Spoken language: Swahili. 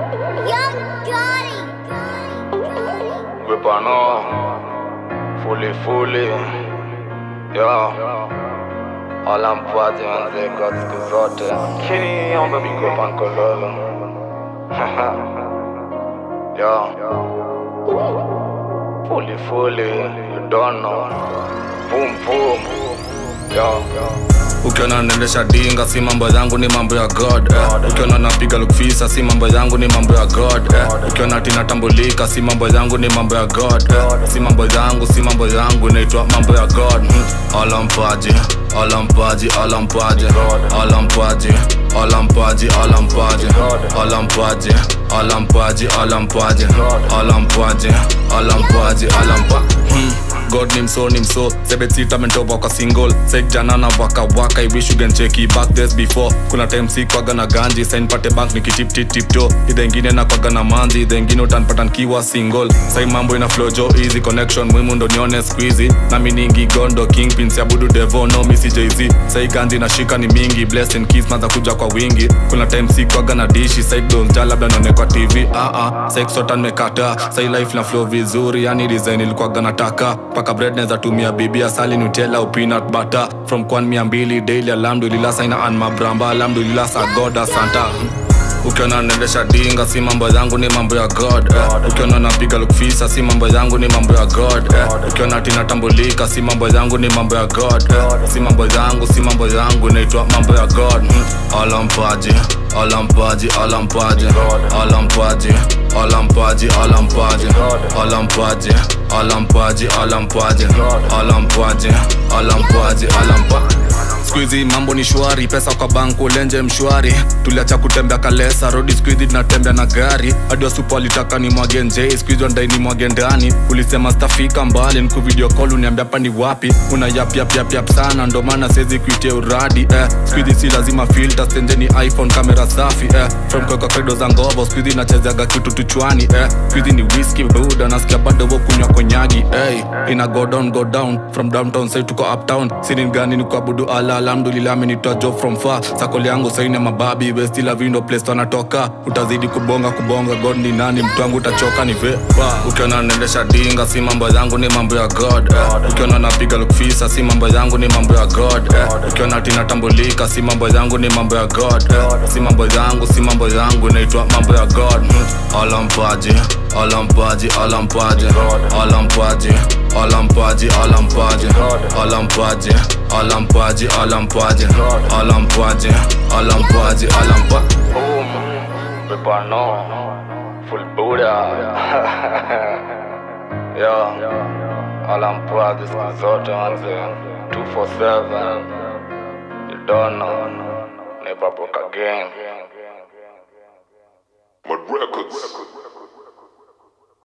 Wepano fully yo ala MPAJI manze kwa siku zote kini omba biko pankololo yo fully you don't know boom yo ukiona naendesha dinga si mambo yangu ni mambo ya God ukiona napiga lukfisa si mambo yangu ni mambo ya God ukiona tinatambulika si mambo yangu ni mambo ya God si mambo yangu naitwa mambo ya God ala MPAJI ala MPAJI ala MPAJI ala MPAJI ala MPAJI ala MPAJI ala MPAJI ala MPAJI ala MPAJI ala MPAJI ala MPAJI ala MPAJI God ni mso Sebet sita mentoba kwa single Sek jana na waka I wish you can check it back days before Kuna time si kwa gana ganji Sign pate bank nikitip to Ida ingine na kwa gana manzi Ida ingine utanpata nkiwa single Sai mambo ina flow jo easy connection Mwimu ndo nione squeezy Na miningi gondo kingpin Siabudu devo no misi Jay-Z Sai ganji na shika ni mingi Blessed and kiss maza kuja kwa wingi Kuna time si kwa gana dishi Sai don't jala labda none kwa TV Sai kusotan mekata Sai life na flow vizuri Yani design ilikuwa gana taka Paka bread neza tumia bibi asali Nutella au peanut butter From kwan 200 daily alhamdulillah Saina an mabramba alhamdulillah sa God asanta Ukiona naendesha dinga si mambo yangu ni mambo ya God Ukiona napiga lukfisa si mambo yangu ni mambo ya God Ukiona tinatambulika si mambo yangu ni mambo ya God si mambo yangu naitwa mambo ya God ala MPAJI ala MPAJI ala MPAJI ala MPAJI ala MPAJI ala MPAJI ala MPAJI ala MPAJI ala MPAJI ala MPAJI ala MPAJI ala MPAJI Squeezy mambo ni shwari, pesa kwa banku lenje mshwari Tuliacha kutembea kalesa, rodi squeezy tunatembea na gari Hadi wa supo alitaka ni mwage nje, squeezy wandai ni mwage ndani Ulisema stafika mbali, niku video call uniambia hapa ni wapi Una yap sana, ndo maana sezi kuitia uradi Squeezy si lazima filter, stenje ni iPhone kamera safi From kwa kredo za ngovo, squeezy nachezeaga kitu tuchwani Squeezy ni whiskey, BUDA, nasikia bado wakunywa konyagi Ina go down, from downtown say tuko uptown Sini gani ni kwa budu ala alhamdulillah amenitoa job from far Sakoli yangu saini mababi West ila window place wanatoka Utazidi kubonga God ni nani mtu wangu utachoka ni vepa Ukiona naendesha dinga si mambo yangu ni mambo ya God Ukiona napiga lukfisa si mambo yangu ni mambo ya God Ukiona tinatambulika si mambo yangu ni mambo ya God si mambo yangu naitwa mambo ya God ala MPAJI ala MPAJI ala MPAJI ala MPAJI ala MPAJI ala MPAJI ala MPAJI ala MPAJI ala MPAJI ala MPAJI ala MPAJI ala MPAJI Wepano full BUDA yo ala MPAJI siku zote manze 247 you don't know never broke again Mud Records.